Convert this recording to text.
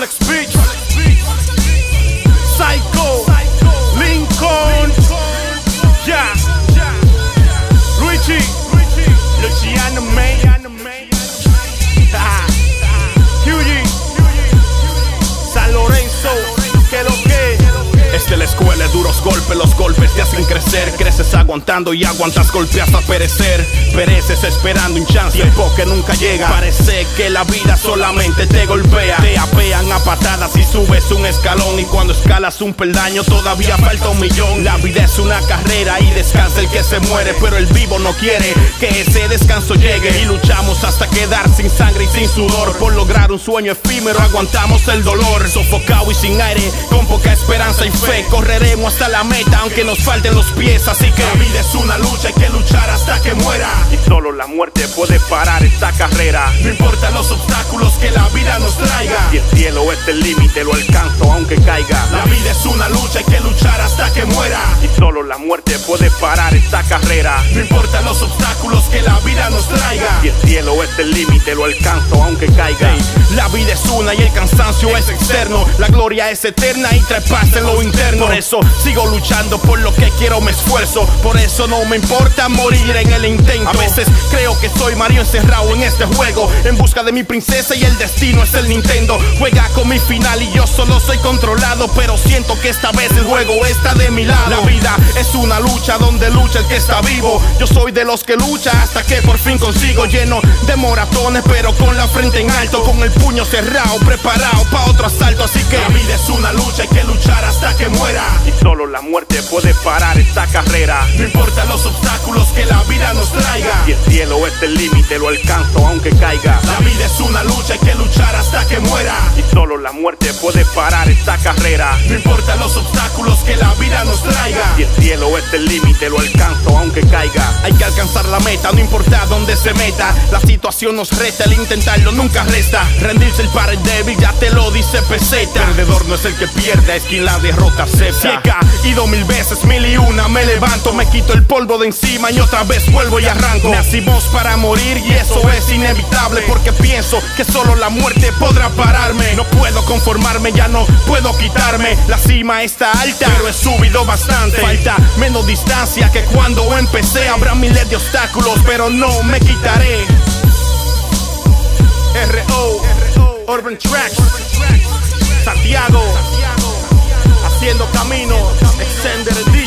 Rolex Beach, Psycho, Lincoln, yeah, Luciano May, Hughie, San Lorenzo, que lo que. Es de la escuela, duros golpes, los golpes te hacen crecer. Creces aguantando y aguantas golpe hasta perecer. Pereces esperando un chance, tiempo que nunca llega. Parece que la vida solamente te golpea. Te apean a patadas y subes un escalón. Y cuando escalas un peldaño todavía falta un millón. La vida es una carrera y descansa el que se muere, pero el vivo no quiere que ese descanso llegue. Y luchamos hasta quedar sin sangre y sin sudor. Por lograr un sueño efímero aguantamos el dolor. Sofocado y sin aire, con poca esperanza y fe, correremos hasta la meta aunque nos falten los pies. Así que la vida es una lucha, hay que luchar hasta que muera. Y solo la muerte puede parar esta carrera. No importan los obstáculos que la vida nos traiga. Y el cielo es el límite, lo alcanzo aunque caiga. La vida es una lucha, hay que luchar hasta que muera. Y solo la muerte puede parar esta carrera. No importan los obstáculos que la vida nos traiga. Y el cielo es el límite, lo alcanzo aunque caiga. La vida es una y el cansancio es externo. La gloria es eterna y trae paz en lo interno. Por eso sigo luchando por lo que quiero, me esfuerzo. Por eso no me importa morir en el intento. A veces creo que soy Mario encerrado en este juego, en busca de mi princesa y el destino es el Nintendo. Juega con mi final y yo solo soy controlado, pero siento que esta vez el juego está de mi lado. La vida es una lucha donde lucha el que está vivo. Yo soy de los que lucha hasta que por fin consigo. Lleno de moratones pero con la frente en alto, con el puño cerrado, preparado para otro asalto. Así que la vida es una lucha, hay que luchar hasta que muera. Y solo la muerte puede parar esta carrera. No importan los obstáculos que la vida nos traiga. Y el cielo es el límite, lo alcanzo aunque caiga. La vida es una lucha, hay que luchar hasta que muera. Y solo la muerte puede parar esta carrera. No importan los obstáculos que la vida nos traiga. Y el cielo es el límite, lo alcanzo aunque caiga. Hay que alcanzar la meta, no importa dónde se meta. La situación nos reta, el intentarlo nunca resta. Rendirse el para el débil, ya te lo dice peseta. Perdedor no es el que pierde, es quien la derrota acepta. Si he caído 1000 veces, 1001 me levanto. Me quito el polvo de encima y otra vez vuelvo y arranco. Nacimos para morir y eso es inevitable, porque pienso que solo la muerte podrá pararme. No puedo conformarme, ya no puedo quitarme. La cima está alta, pero he subido bastante. Falta menos distancia que cuando empecé. Habrá miles de obstáculos, pero no me quitaré. R.O. Urban Tracks, Santiago, haciendo camino, Extended